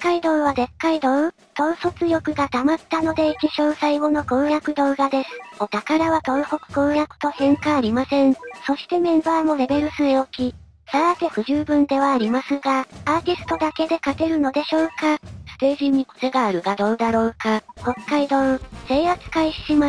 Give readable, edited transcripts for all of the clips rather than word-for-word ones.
海道はでっかい道、統率力が溜まったので1章最後の攻略動画です。お宝は東北攻略と変化ありません。そしてメンバーもレベル据え置き。さて不十分ではありますが、アーティストだけで勝てるのでしょうか？ ステージに癖があるがどうだろうか。 北海道、制圧開始します。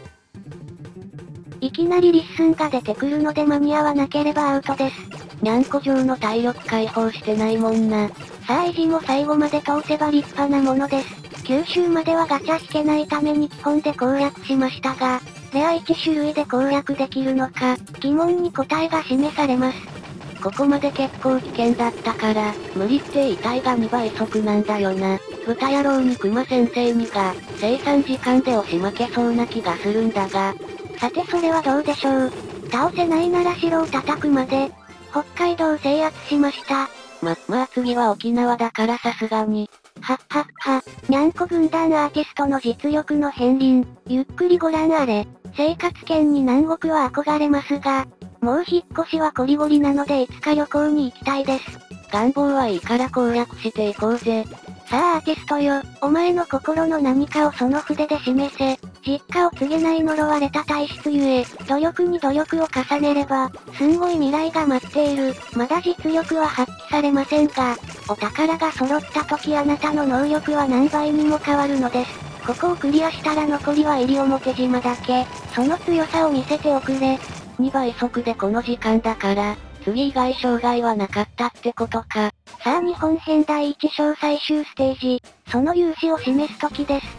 いきなりリッスンが出てくるので間に合わなければアウトです。 にゃんこ城の体力解放してないもんな。 さあ維持も最後まで通せば立派なものです。九州まではガチャ引けないために基本で攻略しましたが、レア1種類で攻略できるのか、疑問に答えが示されます。 ここまで結構危険だったから、無理って遺体が2倍速なんだよな。豚野郎に熊先生にが、生産時間で押し負けそうな気がするんだが。 さてそれはどうでしょう。倒せないなら城を叩くまで、北海道を制圧しました。 まあ次は沖縄だからさすがに。 にゃんこ軍団アーティストの実力の片鱗、ゆっくりご覧あれ。生活圏に南国は憧れますが、もう引っ越しはこりごりなのでいつか旅行に行きたいです。 願望はいいから攻略していこうぜ。 さあアーティストよ、お前の心の何かをその筆で示せ。実家を告げない呪われた体質ゆえ、努力に努力を重ねれば、すんごい未来が待っている。まだ実力は発揮されませんが、お宝が揃った時あなたの能力は何倍にも変わるのです。ここをクリアしたら残りは西表島だけ。その強さを見せておくれ。 2倍速でこの時間だから、次以外障害はなかったってことか。 さあ日本編第1章最終ステージ、その勇姿を示す時です。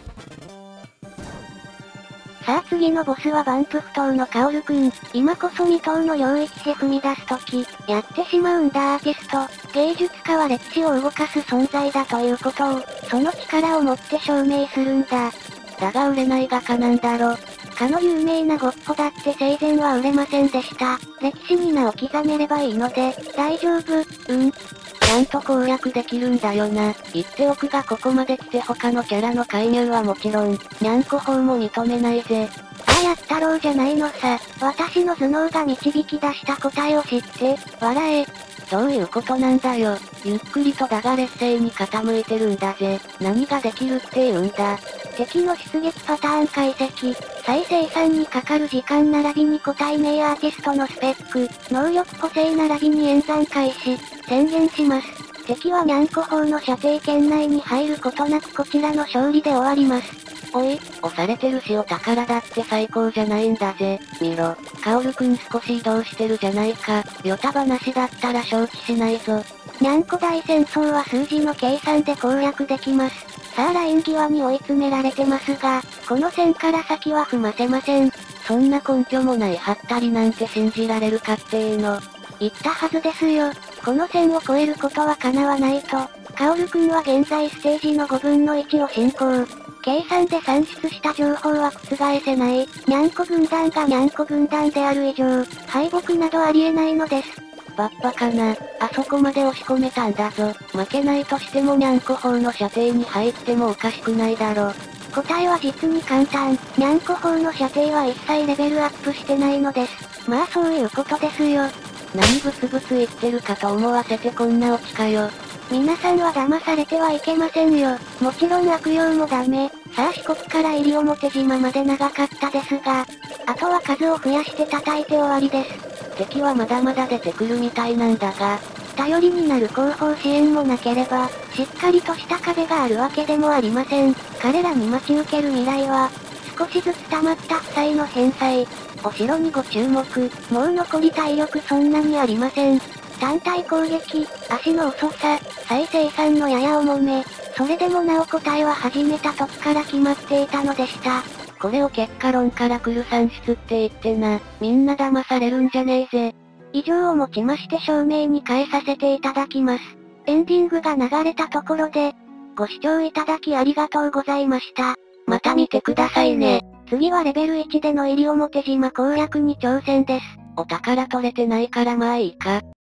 さあ次のボスはバンプ不当のカオルくん。今こそ未踏の領域へ踏み出す時、やってしまうんだアーティスト。芸術家は歴史を動かす存在だということを、その力を持って証明するんだ。 だが売れない画家なんだろ。 かの有名なゴッホだって生前は売れませんでした。歴史に名を刻めればいいので、大丈夫。 ちゃんと攻略できるんだよな。言っておくがここまで来て他のキャラの介入はもちろん、にゃんこ法も認めないぜ。 ああやったろうじゃないのさ。私の頭脳が導き出した答えを知って、笑え。 どういうことなんだよ。ゆっくりとだが劣勢に傾いてるんだぜ。何ができるって言うんだ。 敵の出撃パターン解析、再生産にかかる時間並びに個体名アーティストのスペック、能力補正並びに演算開始、宣言します。敵はにゃんこ砲の射程圏内に入ることなくこちらの勝利で終わります。 おい、押されてるしお宝だって最高じゃないんだぜ。見ろ、カオルくん少し移動してるじゃないか。ヨタ話だったら承知しないぞ。 にゃんこ大戦争は数字の計算で攻略できます。さあライン際に追い詰められてますが、この線から先は踏ませません。 そんな根拠もないハったりなんて信じられるかっていうの。 言ったはずですよ。この線を越えることは叶わないと。カオルくんは現在ステージの5分の1を進行。計算で算出した情報は覆せない。にゃんこ軍団がにゃんこ軍団である以上、敗北などありえないのです。 バッパかな。あそこまで押し込めたんだぞ。負けないとしてもにゃんこ砲の射程に入ってもおかしくないだろ。 答えは実に簡単。にゃんこ砲の射程は一切レベルアップしてないのです。まあそういうことですよ。 何ブツブツ言ってるかと思わせてこんなオチかよ。 皆さんは騙されてはいけませんよ。もちろん悪用もダメ。さあ四国から西表島まで長かったですが、あとは数を増やして叩いて終わりです。 敵はまだまだ出てくるみたいなんだが、 頼りになる後方支援もなければ、しっかりとした壁があるわけでもありません。彼らに待ち受ける未来は、少しずつ溜まった負債の返済。お城にご注目。もう残り体力そんなにありません。単体攻撃、足の遅さ、再生産のやや重め。それでもなお答えは始めた時から決まっていたのでした。 これを結果論から来る算出って言ってな。みんな騙されるんじゃねえぜ。 以上をもちまして証明に変えさせていただきます。エンディングが流れたところで、ご視聴いただきありがとうございました。 また見てくださいね。 次はレベル1での西表島攻略に挑戦です。 お宝取れてないからまあいいか。